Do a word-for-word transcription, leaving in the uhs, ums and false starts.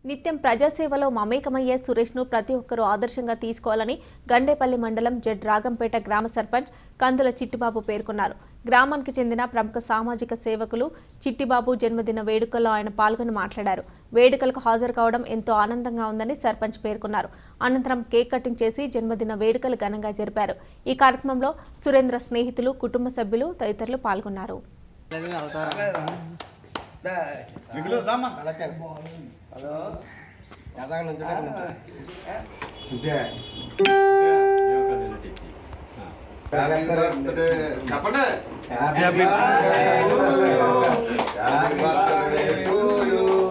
నిత్యం ప్రజాసేవలో మమేకమయ్యే సురేష్ను ప్రతి ఒక్కరూ ఆదర్శంగా తీసుకోవాలని గండేపల్లి మండలం జెడ్ రాగంపేట గ్రామ సర్పంచ్ కందుల చిట్టిబాబు పేర్కొన్నారు. గ్రామానికి చెందిన ప్రముఖ సామాజిక సేవకులు చిట్టిబాబు జన్మదిన వేడుకల్లో ఆయన పాల్గొని మాట్లాడారు. వేడుకలకు హాజరు కావడం ఎంతో ఆనందంగా ఉందని సర్పంచ్ పేర్కొన్నారు. అనంతరం కేక్ కటింగ్ చేసి జన్మదిన వేడుకలు ఘనంగా జరిపారు. ఈ కార్యక్రమంలో సురేంద్ర స్నేహితులు, కుటుంబ సభ్యులు తదితరులు పాల్గొన్నారు. హలో చెప్పండి.